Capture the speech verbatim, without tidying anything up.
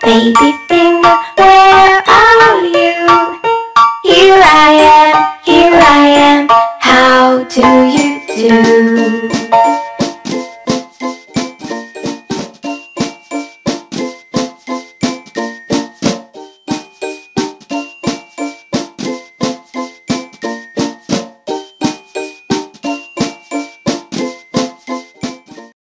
Baby finger, where are you? Here I am, here I am, how do you do?